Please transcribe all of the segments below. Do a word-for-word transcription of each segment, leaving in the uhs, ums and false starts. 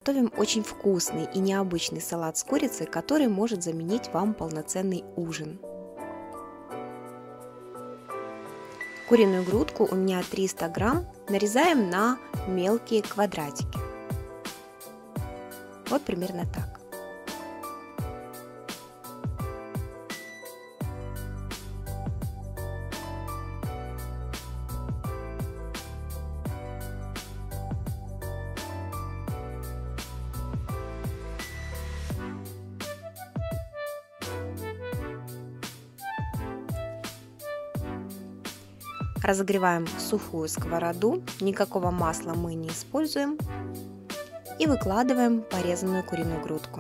Готовим очень вкусный и необычный салат с курицей, который может заменить вам полноценный ужин. Куриную грудку у меня триста грамм нарезаем на мелкие квадратики. Вот примерно так. Разогреваем сухую сковороду, никакого масла мы не используем, и выкладываем порезанную куриную грудку.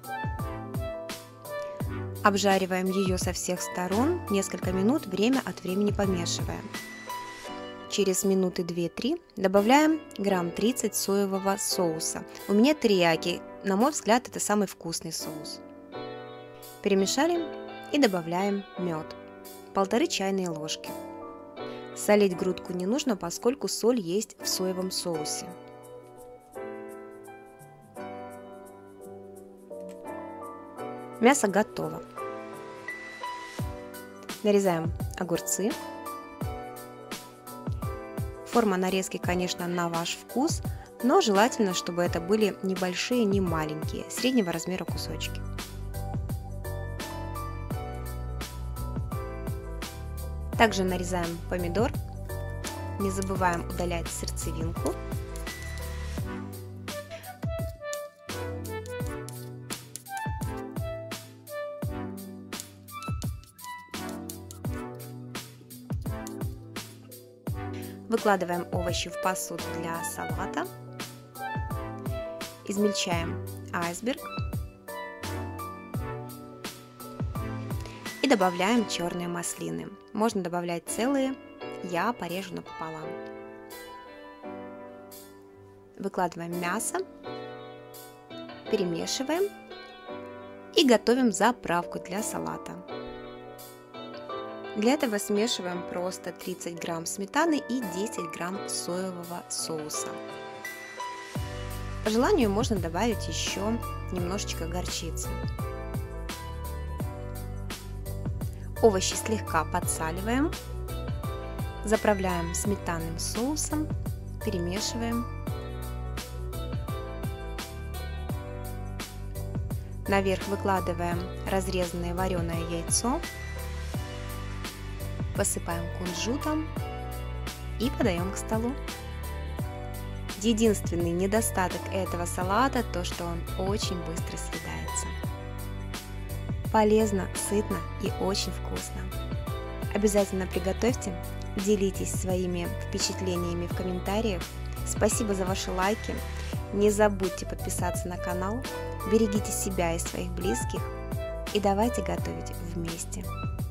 Обжариваем ее со всех сторон несколько минут, время от времени помешивая. Через минуты две-три добавляем грамм тридцать соевого соуса. У меня терияки, на мой взгляд, это самый вкусный соус. Перемешали и добавляем мед, полторы чайные ложки. Солить грудку не нужно, поскольку соль есть в соевом соусе. Мясо готово. Нарезаем огурцы. Форма нарезки, конечно, на ваш вкус, но желательно, чтобы это были небольшие, не маленькие, среднего размера кусочки. Также нарезаем помидор, не забываем удалять сердцевинку. Выкладываем овощи в посуду для салата. Измельчаем айсберг. И добавляем черные маслины. Можно добавлять целые, я порежу напополам. Выкладываем мясо, перемешиваем и готовим заправку для салата. Для этого смешиваем просто тридцать грамм сметаны и десять грамм соевого соуса. По желанию можно добавить еще немножечко горчицы. Овощи слегка подсаливаем, заправляем сметанным соусом, перемешиваем. Наверх выкладываем разрезанное вареное яйцо, посыпаем кунжутом и подаем к столу. Единственный недостаток этого салата то, что он очень быстро съедается. Полезно, сытно и очень вкусно. Обязательно приготовьте, делитесь своими впечатлениями в комментариях. Спасибо за ваши лайки. Не забудьте подписаться на канал. Берегите себя и своих близких. И давайте готовить вместе.